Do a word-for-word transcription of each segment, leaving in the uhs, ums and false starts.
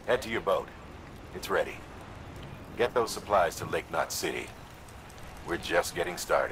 Head to your boat. It's ready. Get those supplies to Lake Knot City. We're just getting started.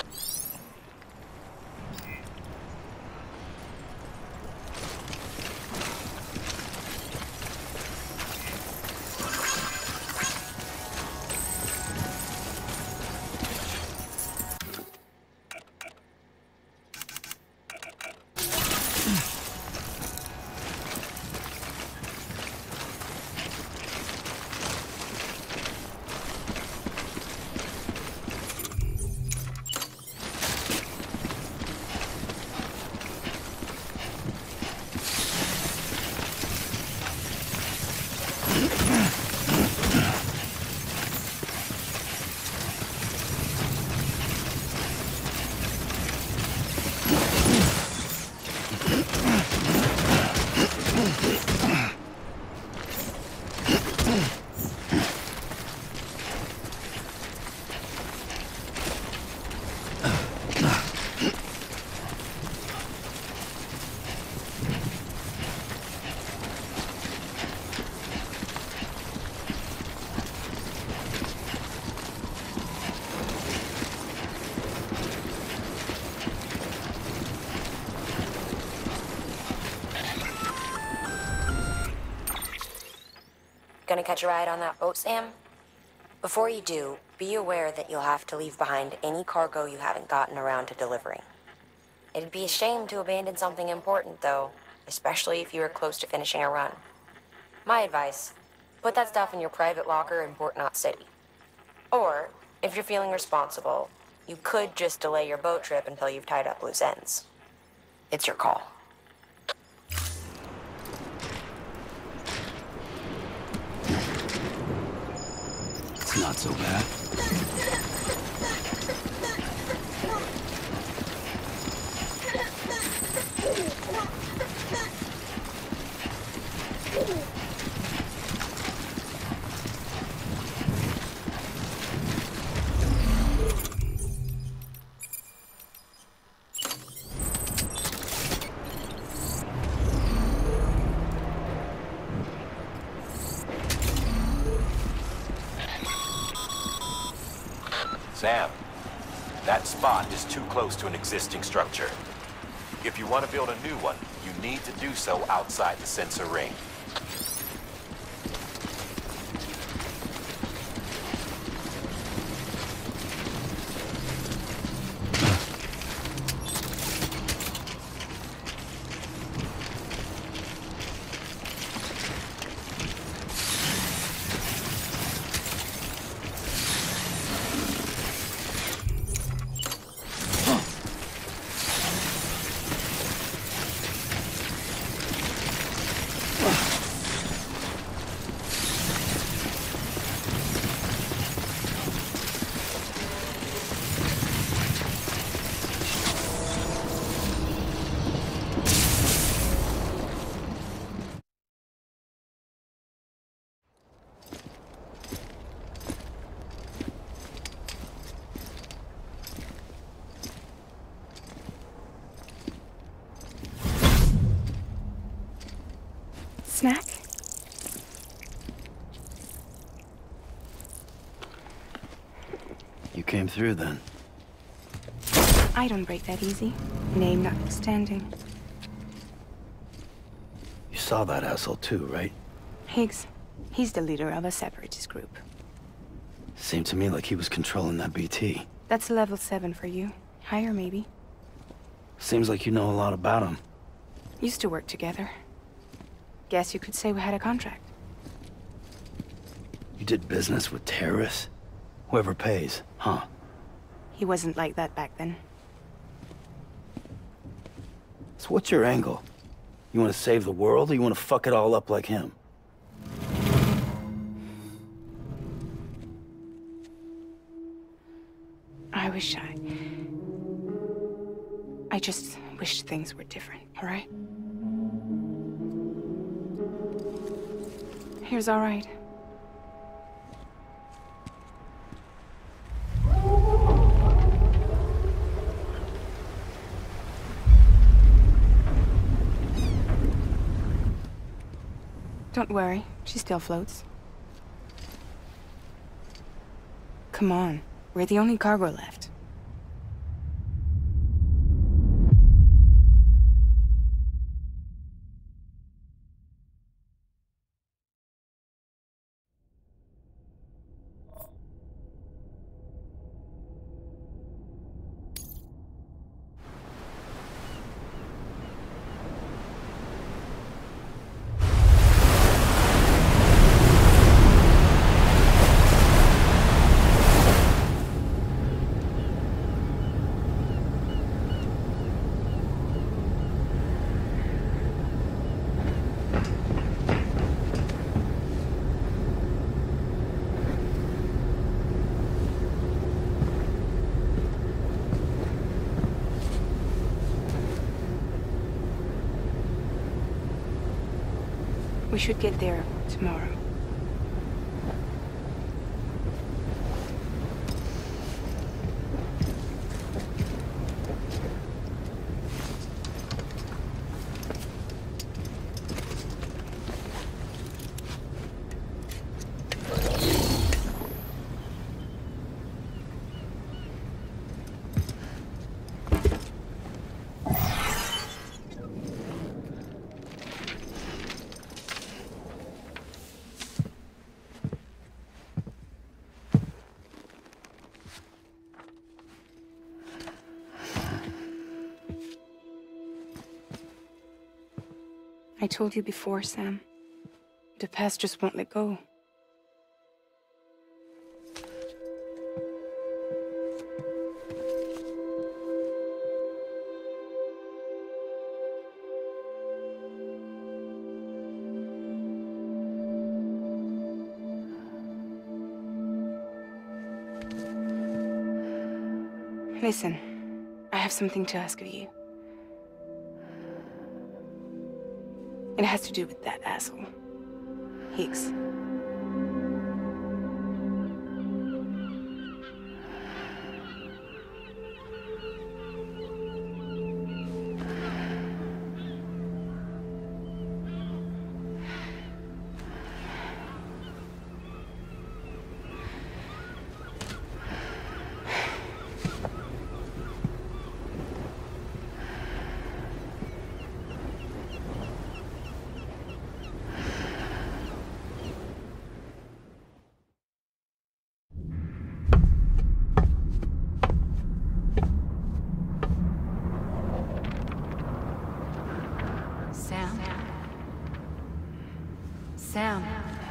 Gonna catch a ride on that boat, Sam? Before you do, be aware that you'll have to leave behind any cargo you haven't gotten around to delivering. It'd be a shame to abandon something important, though, especially if you are close to finishing a run. My advice, put that stuff in your private locker in Port Knot City. Or, if you're feeling responsible, you could just delay your boat trip until you've tied up loose ends. It's your call. It's not so bad. Sam, that spot is too close to an existing structure. If you want to build a new one, you need to do so outside the sensor ring. Snack? You came through then. I don't break that easy. Name notwithstanding. You saw that asshole too, right? Higgs. He's the leader of a separatist group. Seemed to me like he was controlling that B T. That's level seven for you. Higher, maybe. Seems like you know a lot about him. Used to work together. Guess you could say we had a contract. You did business with terrorists? Whoever pays, huh? He wasn't like that back then. So what's your angle? You want to save the world, or you want to fuck it all up like him? I wish I... I just wish things were different, all right? Here's all right. Don't worry, she still floats. Come on, we're the only cargo left. We should get there tomorrow. I told you before, Sam. The past just won't let go. Listen, I have something to ask of you. It has to do with that asshole, Higgs. Sam? Sam?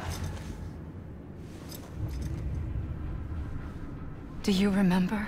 Do you remember?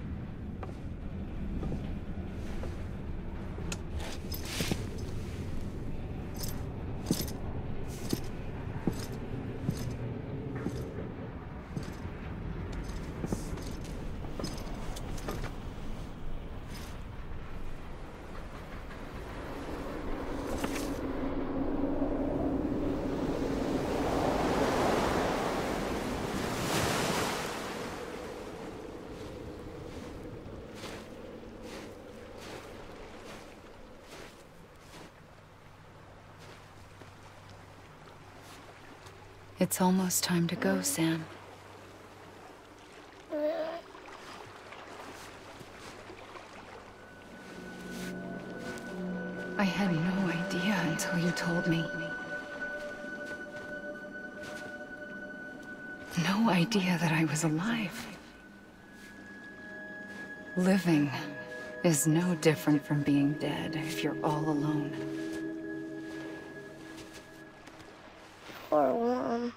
It's almost time to go, Sam. I had no idea until you told me. No idea that I was alive. Living is no different from being dead if you're all alone. Or warm.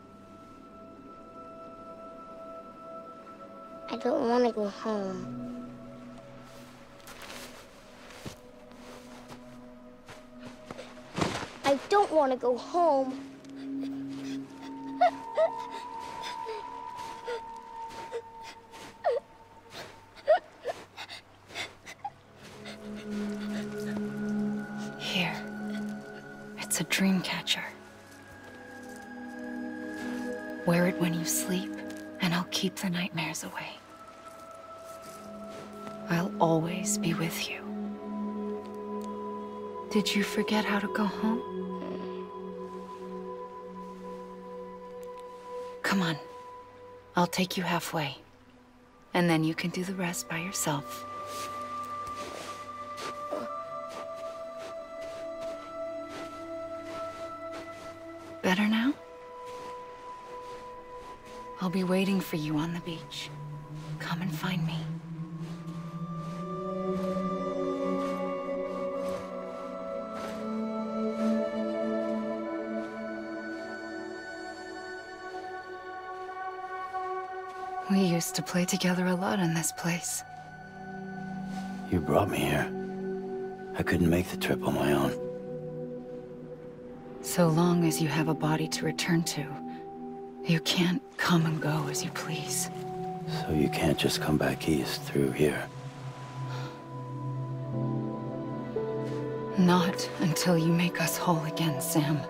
I don't want to go home. I don't want to go home. Here. It's a dream catcher. Wear it when you sleep, and I'll keep the nightmares away. I'll always be with you. Did you forget how to go home? Come on. I'll take you halfway. And then you can do the rest by yourself. Better now? I'll be waiting for you on the beach. Come and find me. We used to play together a lot in this place. You brought me here. I couldn't make the trip on my own. So long as you have a body to return to, you can't come and go as you please. So you can't just come back east through here? Not until you make us whole again, Sam.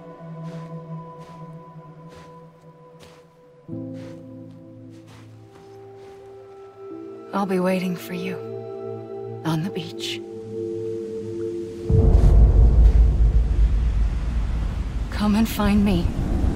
I'll be waiting for you on the beach. Come and find me.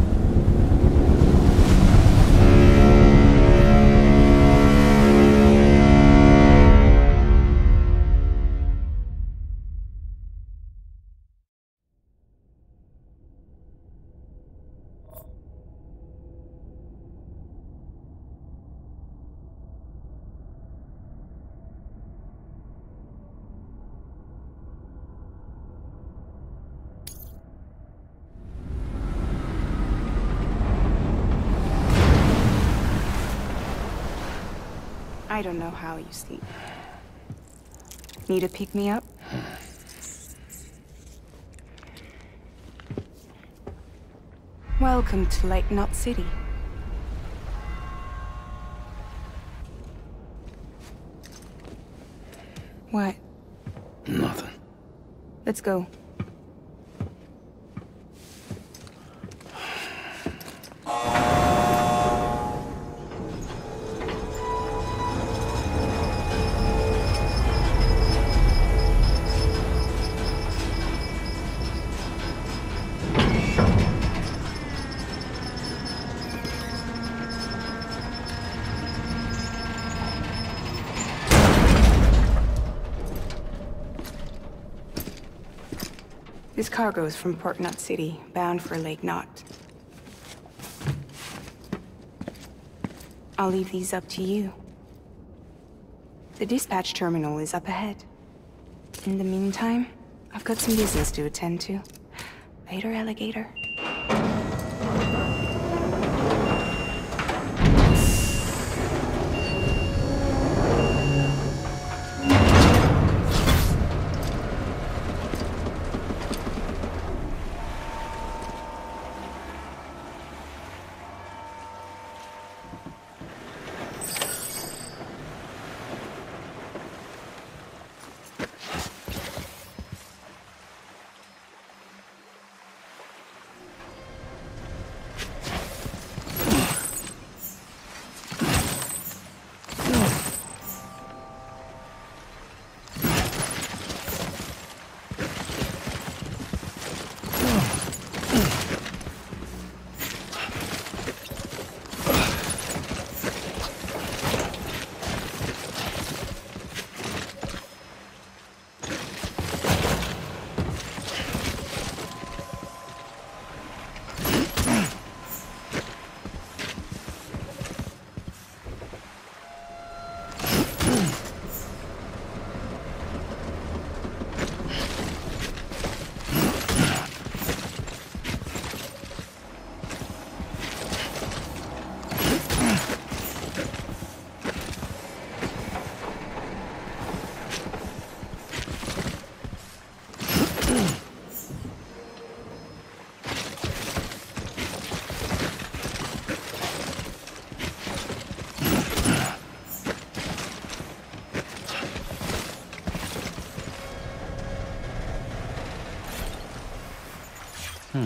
I don't know how you sleep. Need to pick me up? Welcome to Lake Knot City. What? Nothing. Let's go. This cargo is from Port Knot City, bound for Lake Knot. I'll leave these up to you. The dispatch terminal is up ahead. In the meantime, I've got some business to attend to. Later, alligator. Hmm.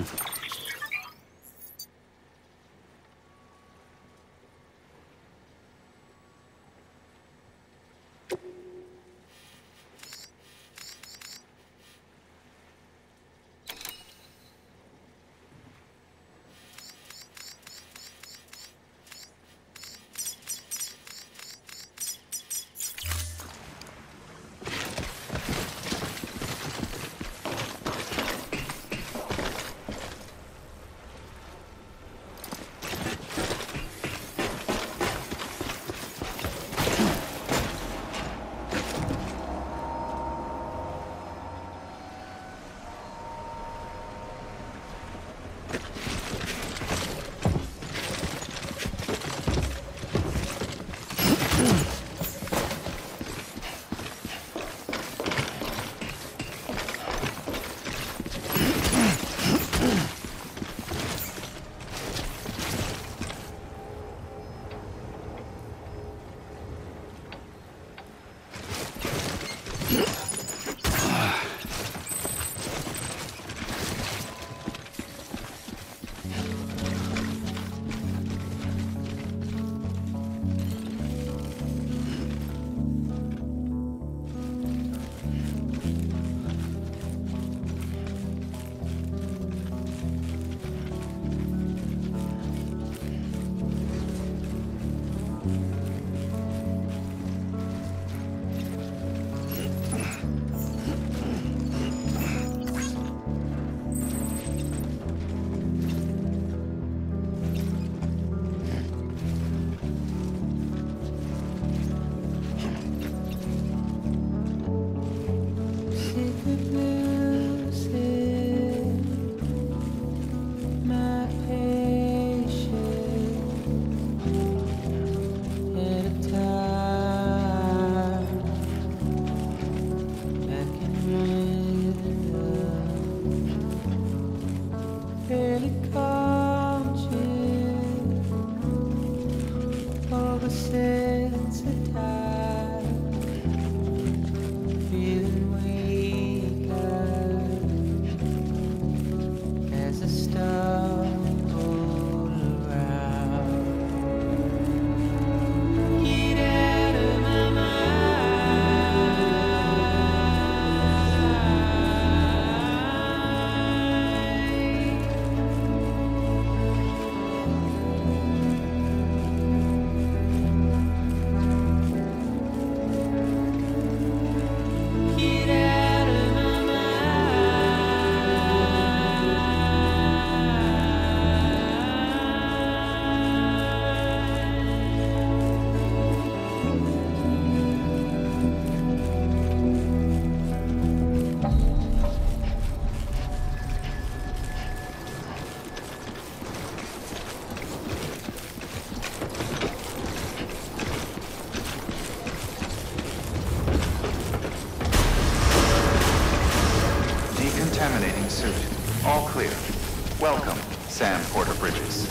Decontaminating suit. All clear. Welcome, Sam Porter Bridges.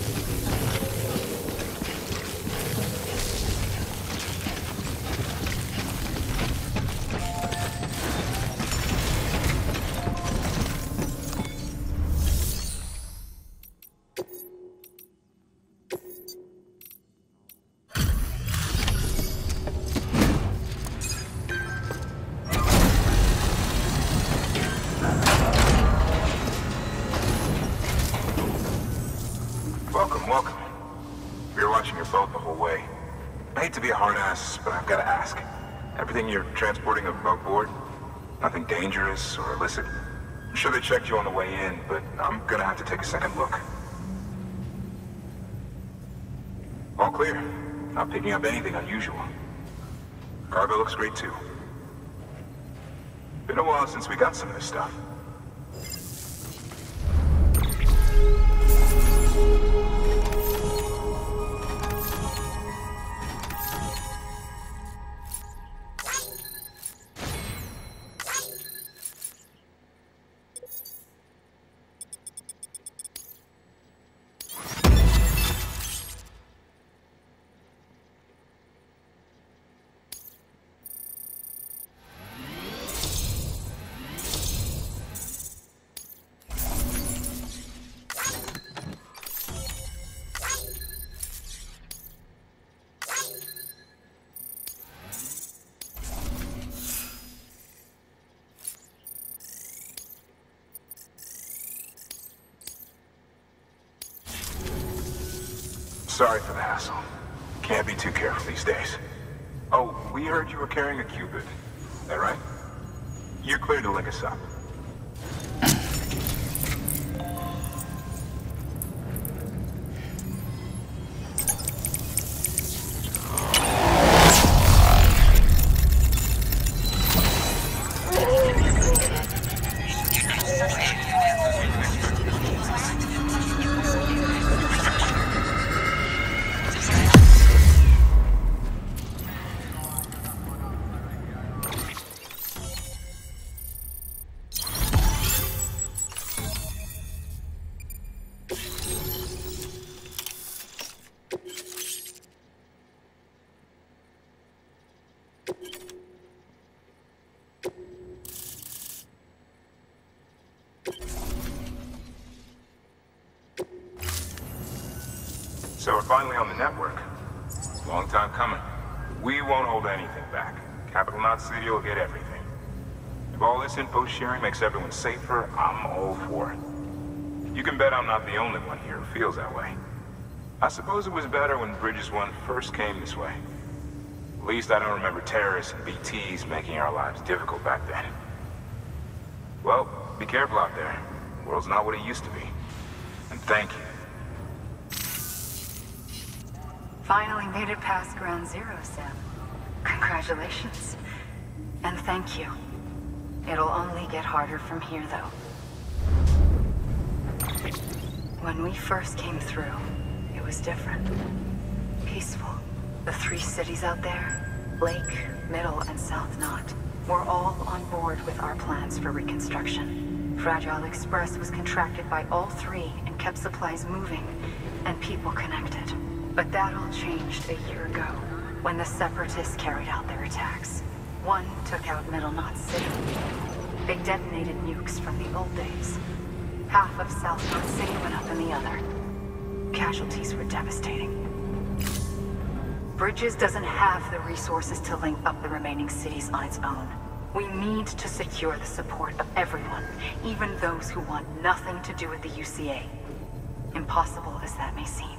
Welcome, welcome. We were watching your boat the whole way. I hate to be a hard ass, but I've got to ask. Everything you're transporting above board? Nothing dangerous or illicit? I'm sure they checked you on the way in, but I'm gonna have to take a second look. All clear. Not picking up anything unusual. Cargo looks great too. Been a while since we got some of this stuff. Sorry for the hassle. Can't be too careful these days. Oh, we heard you were carrying a Cupid. Is that right? You're clear to link us up. So we're finally on the network. Long time coming. We won't hold anything back. Capital Knot City will get everything. If all this info sharing makes everyone safer, I'm all for it. You can bet I'm not the only one here who feels that way. I suppose it was better when Bridges One first came this way. At least I don't remember terrorists and B Ts making our lives difficult back then. Well, be careful out there. The world's not what it used to be. And thank you. Finally made it past ground zero, Sam. Congratulations. And thank you. It'll only get harder from here, though. When we first came through, it was different. Peaceful. The three cities out there, Lake, Middle, and South Knot, were all on board with our plans for reconstruction. Fragile Express was contracted by all three and kept supplies moving and people connected. But that all changed a year ago, when the Separatists carried out their attacks. One took out Middle Knot City. They detonated nukes from the old days. Half of South Knot City went up in the other. Casualties were devastating. Bridges doesn't have the resources to link up the remaining cities on its own. We need to secure the support of everyone, even those who want nothing to do with the U C A. Impossible as that may seem.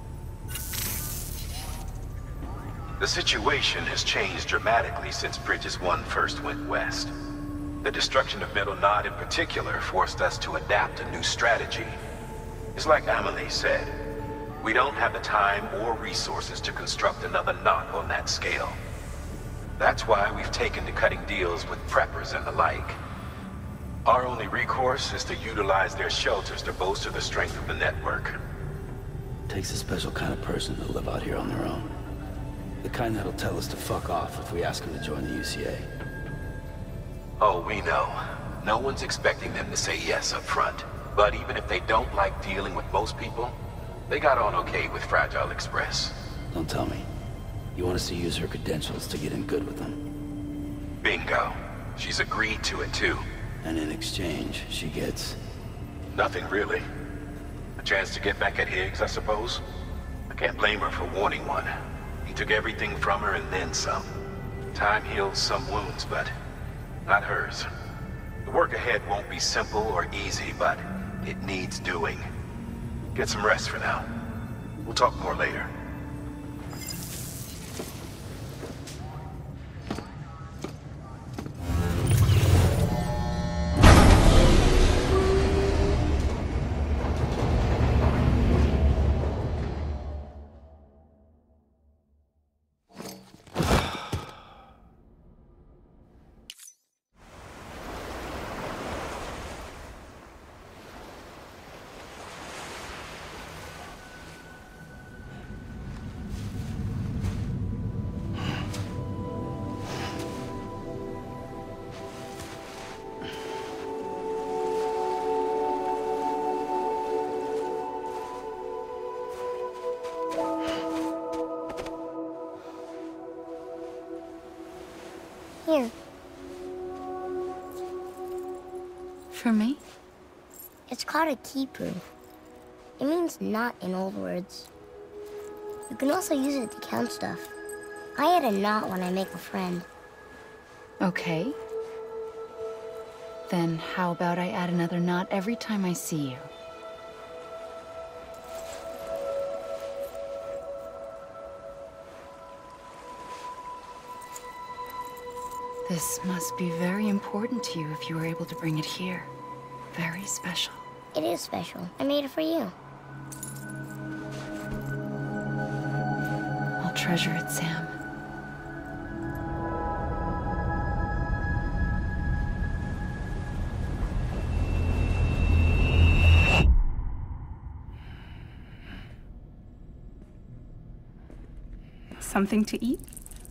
The situation has changed dramatically since Bridges one first went west. The destruction of Middle Knot in particular forced us to adapt a new strategy. It's like Amelie said, we don't have the time or resources to construct another knot on that scale. That's why we've taken to cutting deals with preppers and the like. Our only recourse is to utilize their shelters to bolster the strength of the network. Takes a special kind of person to live out here on their own. The kind that'll tell us to fuck off if we ask them to join the U C A. Oh, we know. No one's expecting them to say yes up front. But even if they don't like dealing with most people, they got on okay with Fragile Express. Don't tell me. You want us to use her credentials to get in good with them? Bingo. She's agreed to it too. And in exchange, she gets... Nothing really. A chance to get back at Higgs, I suppose? I can't blame her for wanting one. He took everything from her and then some. Time heals some wounds, but not hers. The work ahead won't be simple or easy, but it needs doing. Get some rest for now. We'll talk more later. Here. For me? It's called a keeper. It means knot in old words. You can also use it to count stuff. I add a knot when I make a friend. Okay. Then how about I add another knot every time I see you? This must be very important to you if you were able to bring it here. Very special. It is special. I made it for you. I'll treasure it, Sam. Something to eat?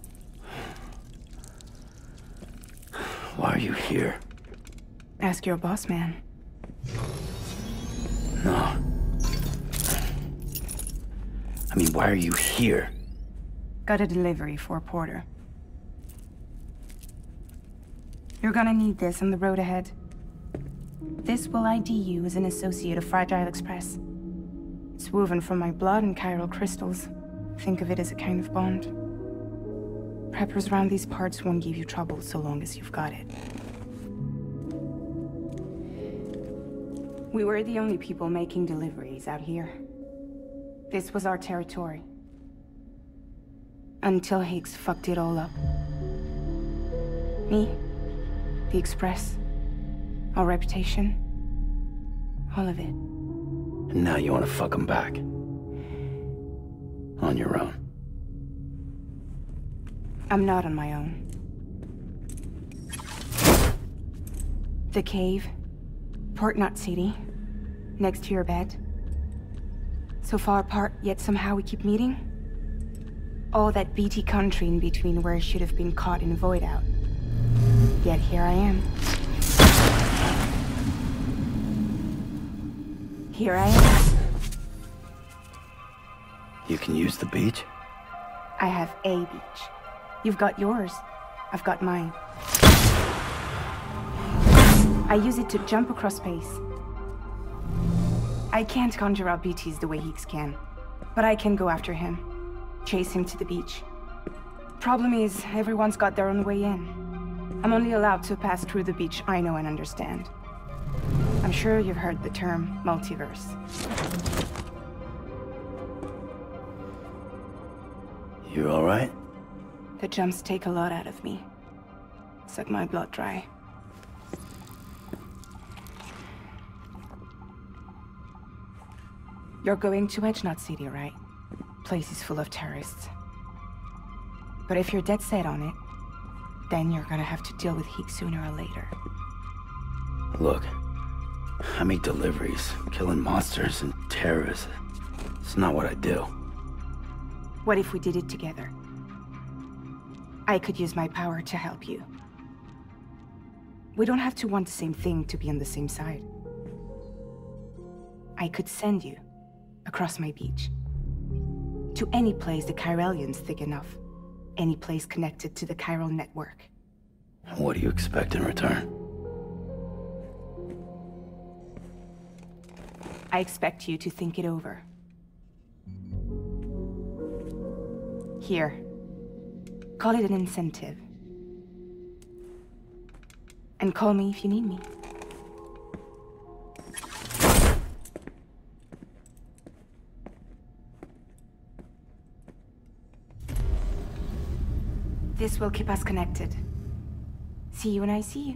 Why are you here? Ask your boss man. No. I mean, why are you here? Got a delivery for a porter. You're gonna need this on the road ahead. This will I D you as an associate of Fragile Express. It's woven from my blood and chiral crystals. Think of it as a kind of bond. Preppers around these parts won't give you trouble so long as you've got it. We were the only people making deliveries out here. This was our territory. Until Higgs fucked it all up. Me, the Express, our reputation, all of it. And now you want to fuck them back. On your own. I'm not on my own. The cave, Port Knot City, next to your bed. So far apart, yet somehow we keep meeting. All that B T country in between where I should have been caught in void out. Yet here I am. Here I am. You can use the beach? I have a beach. You've got yours. I've got mine. I use it to jump across space. I can't conjure up B Ts the way Heeks can, but I can go after him. Chase him to the beach. Problem is, everyone's got their own way in. I'm only allowed to pass through the beach I know and understand. I'm sure you've heard the term multiverse. You all right? The jumps take a lot out of me. Suck my blood dry. You're going to Edge-Knot City, right? Place is full of terrorists. But if you're dead set on it, then you're gonna have to deal with Heeks sooner or later. Look, I make deliveries, killing monsters and terrorists. It's not what I do. What if we did it together? I could use my power to help you. We don't have to want the same thing to be on the same side. I could send you across my beach. To any place the Chiralian's thick enough. Any place connected to the chiral network. What do you expect in return? I expect you to think it over. Here. Call it an incentive. And call me if you need me. This will keep us connected. See you when I see you.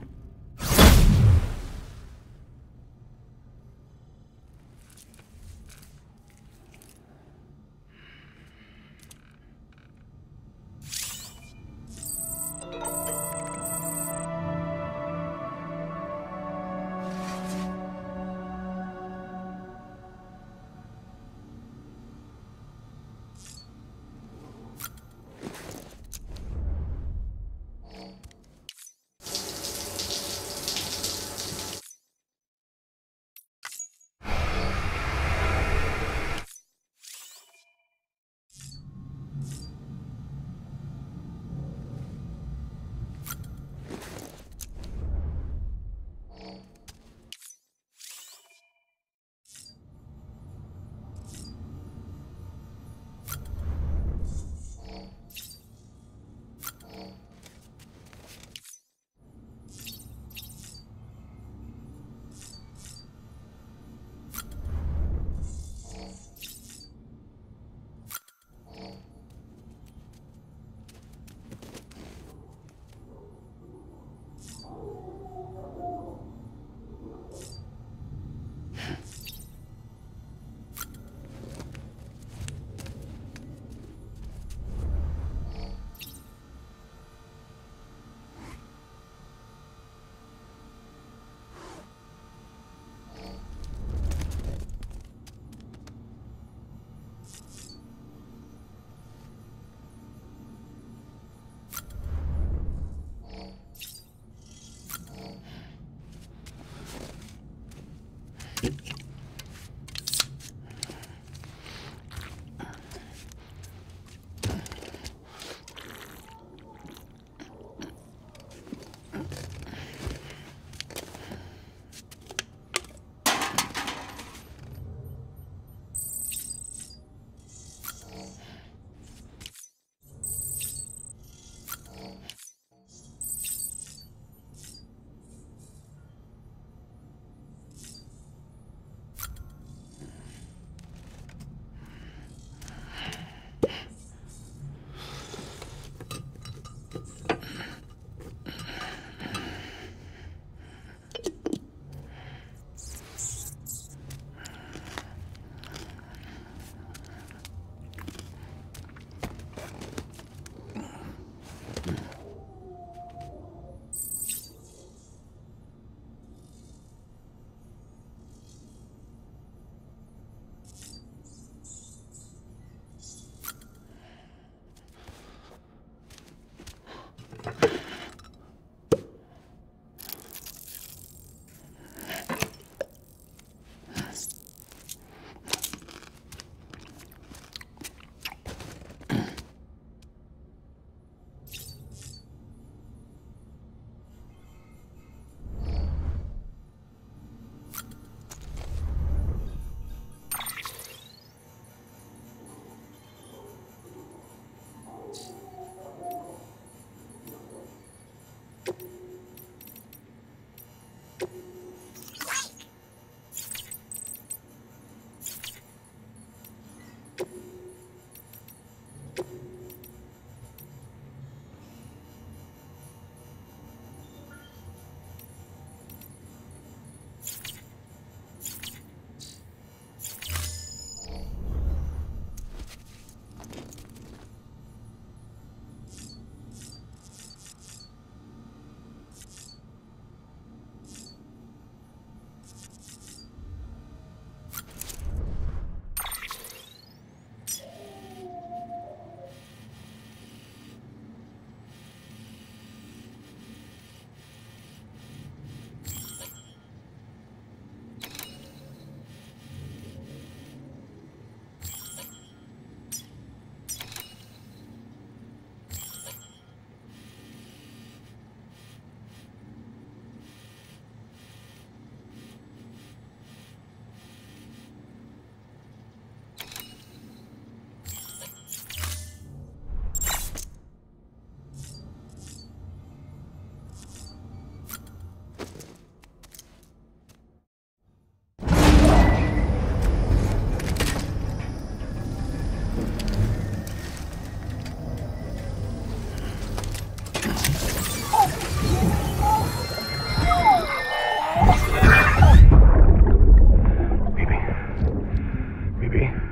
B B?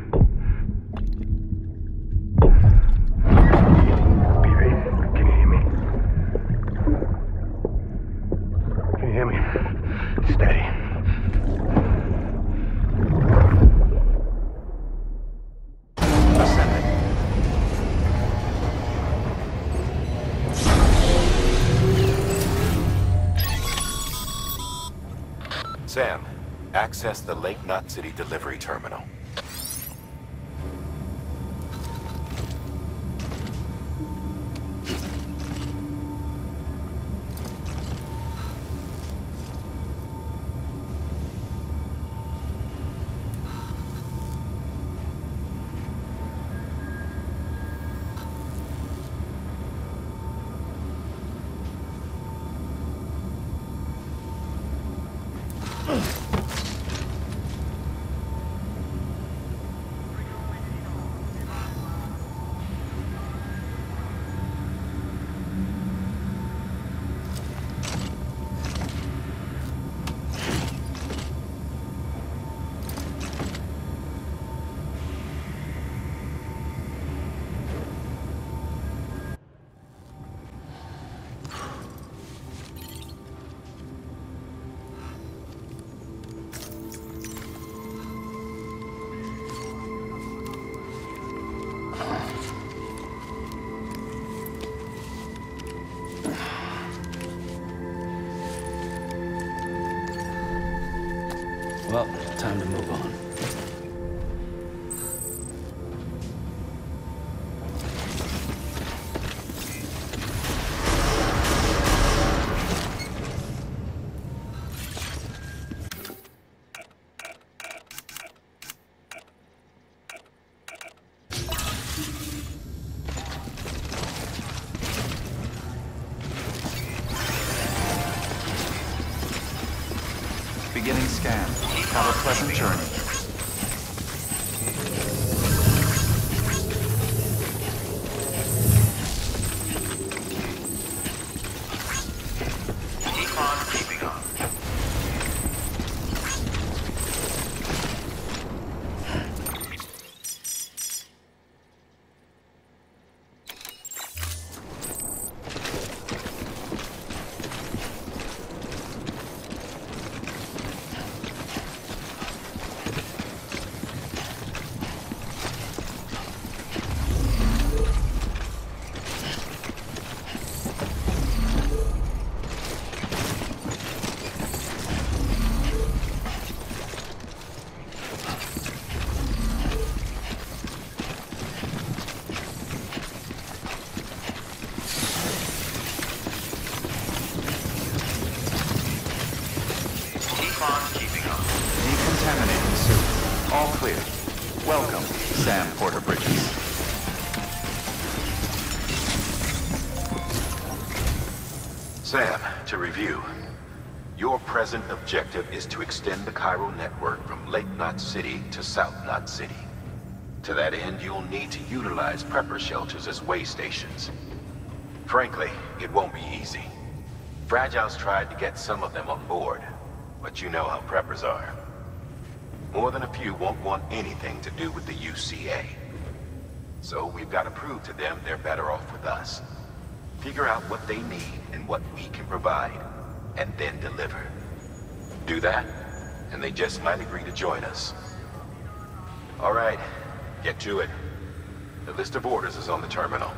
Steady. Ascending. Sam, access the Lake Knot City delivery terminal. Well, time to move on. Beginning scan. Have a pleasant journey. Keep on keeping on. Decontaminating suit. All clear. Welcome, Sam Porter Bridges. Sam, to review. Your present objective is to extend the chiral network from Lake Knot City to South Knot City. To that end, you'll need to utilize prepper shelters as way stations. Frankly, it won't be easy. Fragile's tried to get some of them on board, but you know how preppers are. More than a few won't want anything to do with the U C A. So we've got to prove to them they're better off with us. Figure out what they need and what we can provide, and then deliver. Do that, and they just might agree to join us. All right, get to it. The list of orders is on the terminal.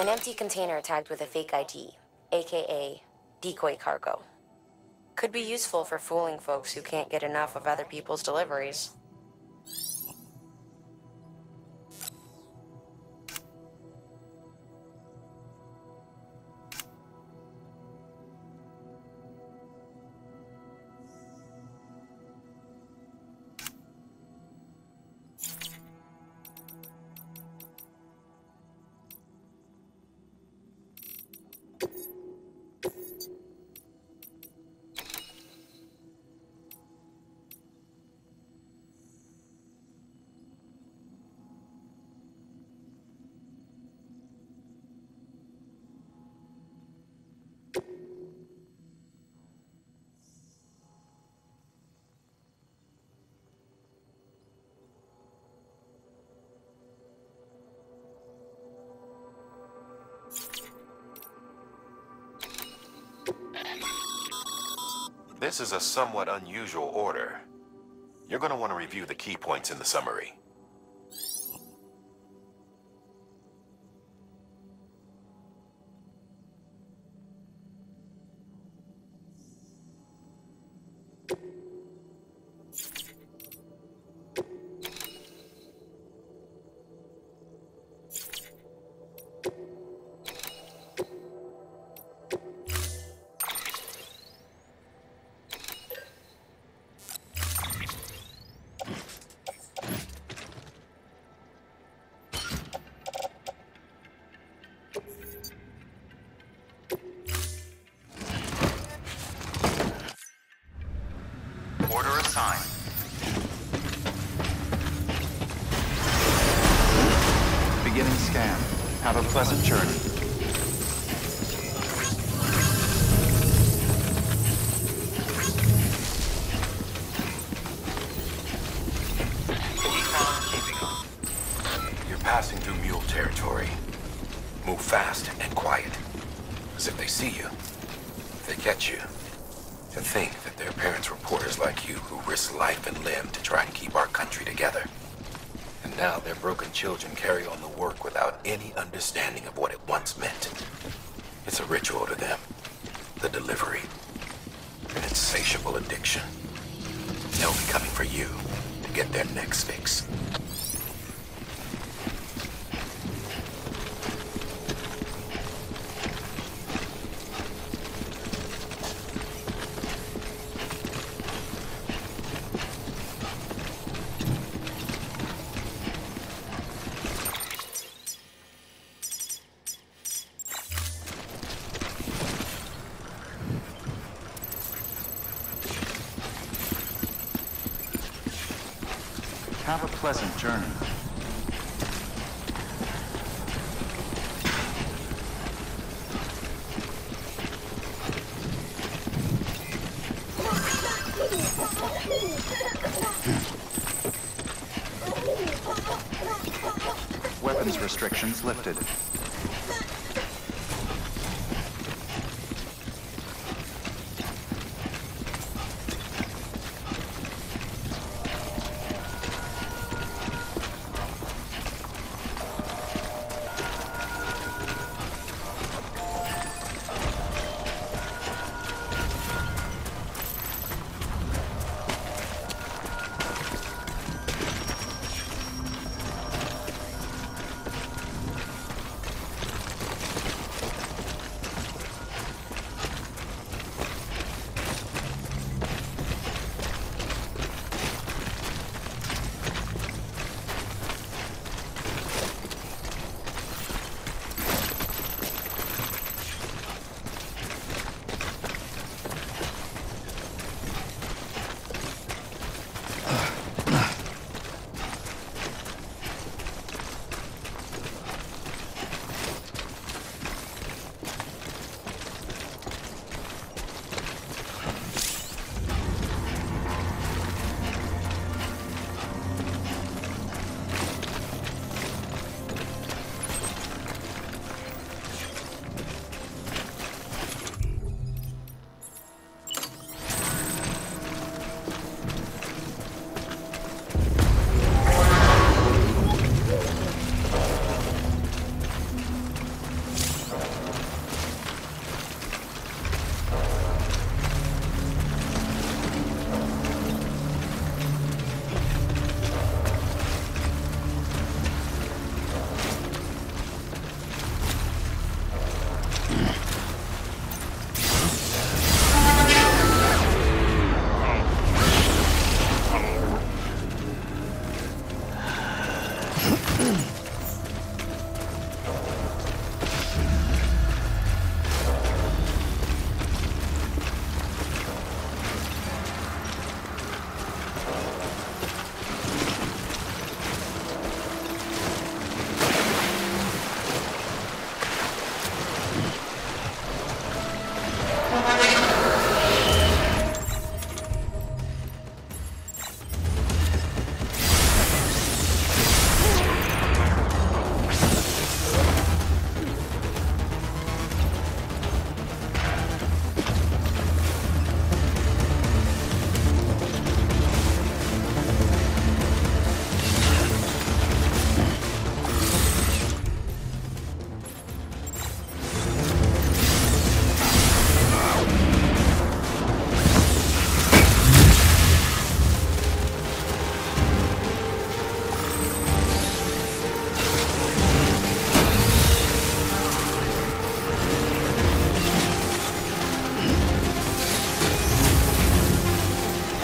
An empty container tagged with a fake I D, aka decoy cargo. Could be useful for fooling folks who can't get enough of other people's deliveries. This is a somewhat unusual order. You're going to want to review the key points in the summary. Order assigned. Beginning scan. Have a pleasant journey. You're passing through mule territory. Move fast and quiet. Because if they see you, if they catch you, to think that their parents reporters like you who risk life and limb to try and keep our country together. And now their broken children carry on the work without any understanding of what it once meant. It's a ritual to them. The delivery. An insatiable addiction. They'll be coming for you to get their next fix. Have a pleasant journey. Weapons restrictions lifted.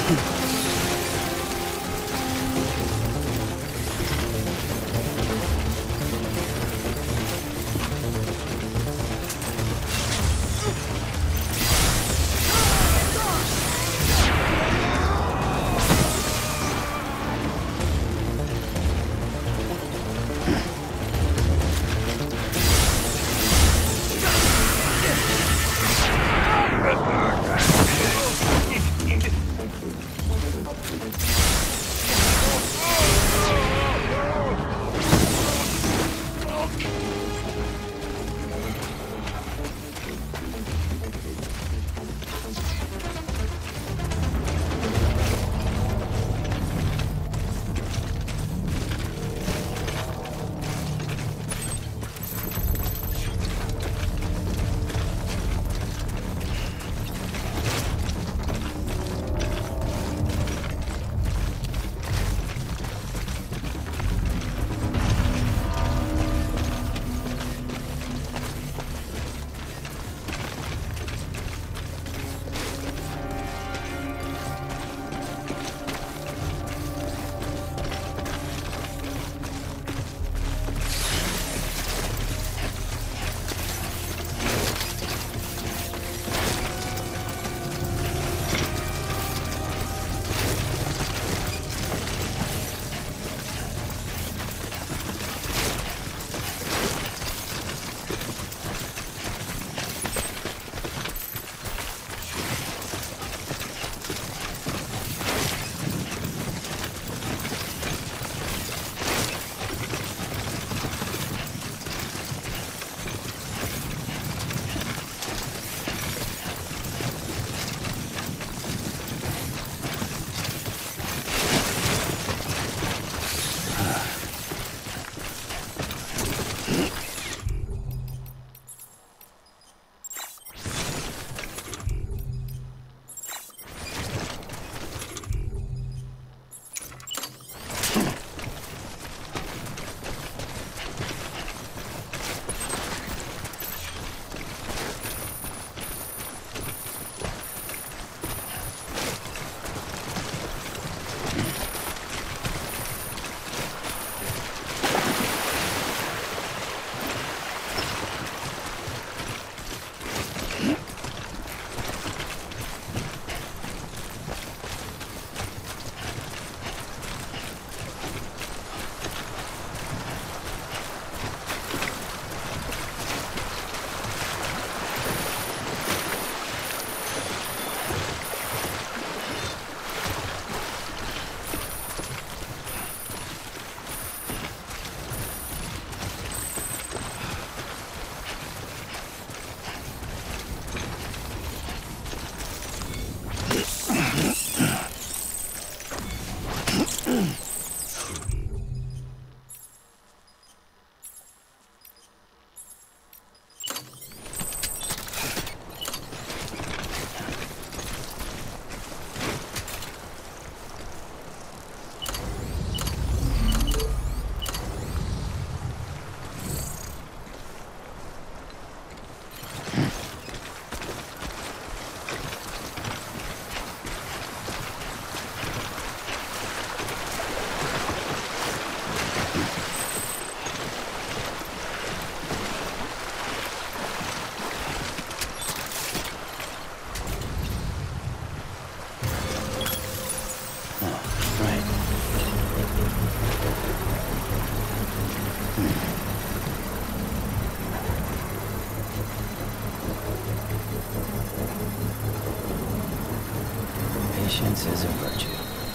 Patience is a virtue,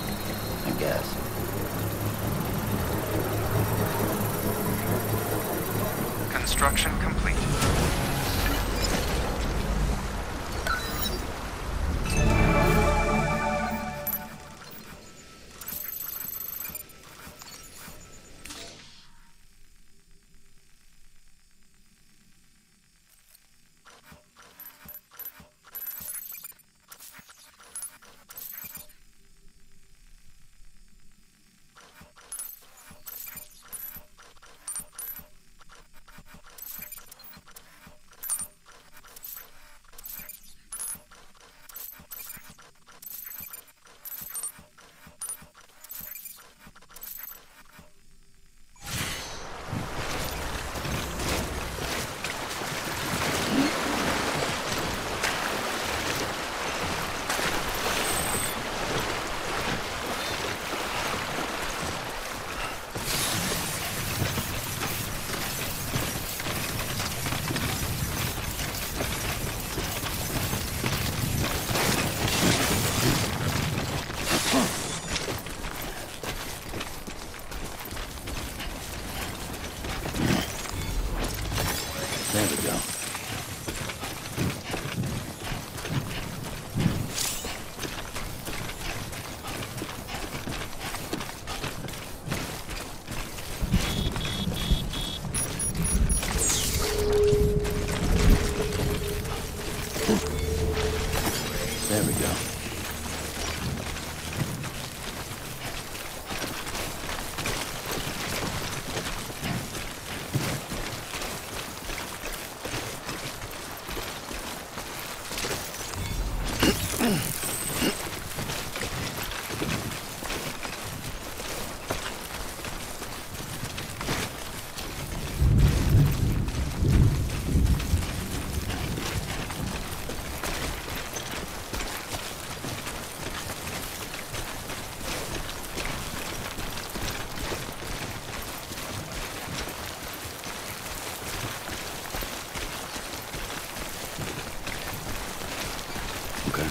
I guess. Construction complete. There we go. Okay.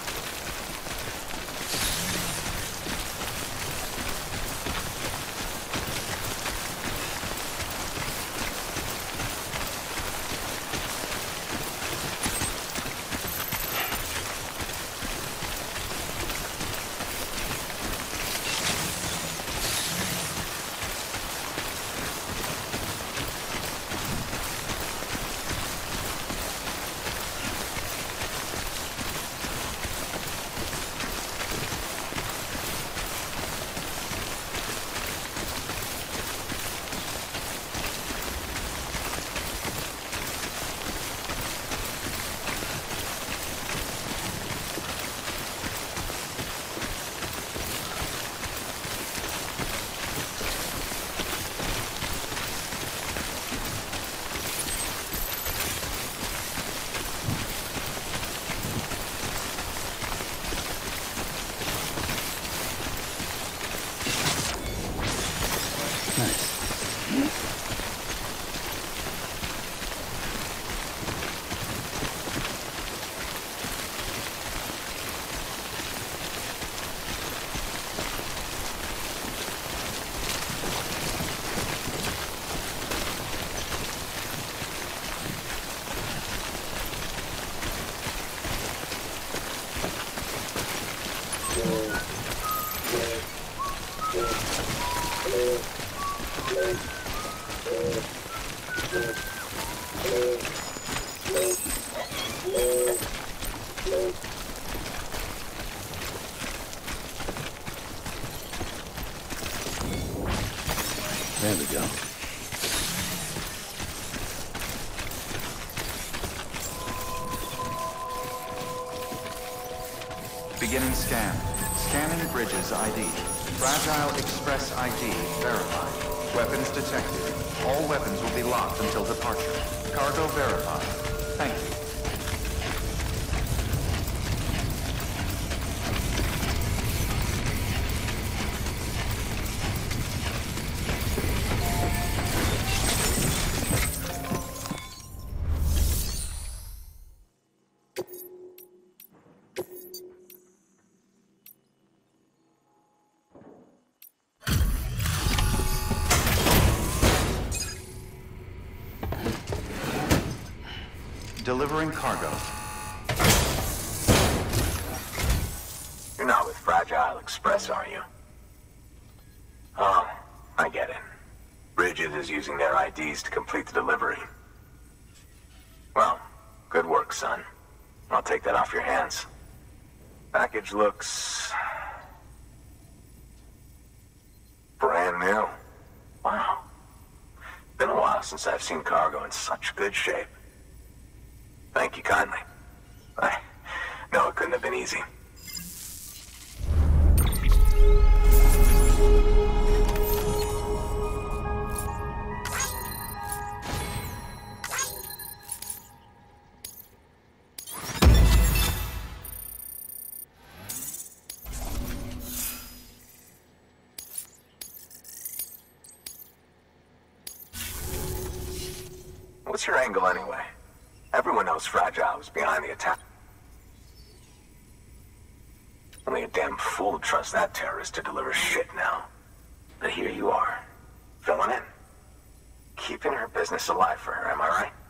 There we go. Beginning scan. Scanning Bridges I D. Fragile Express I D verified. Weapons detected. All weapons will be locked until departure. Cargo verified. Thank you. Delivering cargo. You're not with Fragile Express, are you? Oh, I get it. Bridges is using their I Ds to complete the delivery. Well, good work, son. I'll take that off your hands. Package looks... brand new. Wow. Been a while since I've seen cargo in such good shape. Thank you kindly. I know it couldn't have been easy. What's your angle anyway? Everyone knows Fragile was behind the attack. Only a damn fool would trust that terrorist to deliver shit now. But here you are, filling in. Keeping her business alive for her, am I right?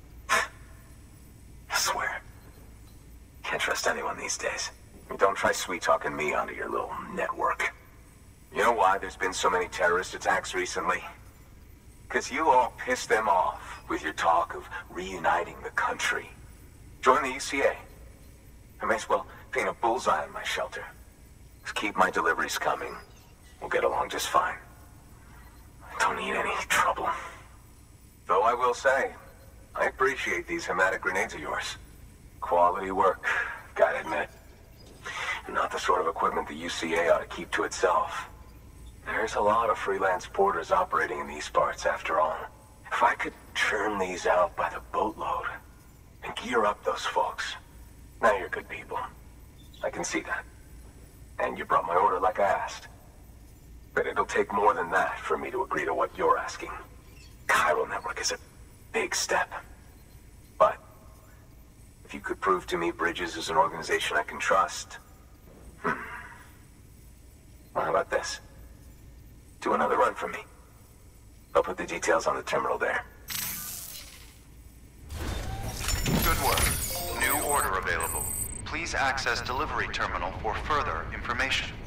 I swear. Can't trust anyone these days. Don't try sweet-talking me onto your little network. You know why there's been so many terrorist attacks recently? Because you all pissed them off with your talk of reuniting the country. Join the U C A. I may as well Paint a bullseye on my shelter. Just keep my deliveries coming. We'll get along just fine. I don't need any trouble. Though I will say, I appreciate these hematic grenades of yours. Quality work, gotta admit. Not the sort of equipment the U C A ought to keep to itself. There's a lot of freelance porters operating in these parts, after all. If I could churn these out by the boatload and gear up those folks. Now you're good people. I can see that. And you brought my order like I asked. But it'll take more than that for me to agree to what you're asking. Chiral Network is a big step. But if you could prove to me Bridges is an organization I can trust... Hmm. Well, how about this? Do another run for me. I'll put the details on the terminal there. Good work. New order available. Please access delivery terminal for further information.